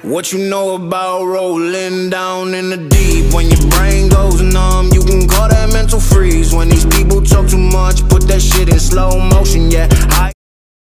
What you know about rolling down in the deep? When your brain goes numb, you can call that mental freeze. When these people talk too much, put that shit in slow motion, yeah.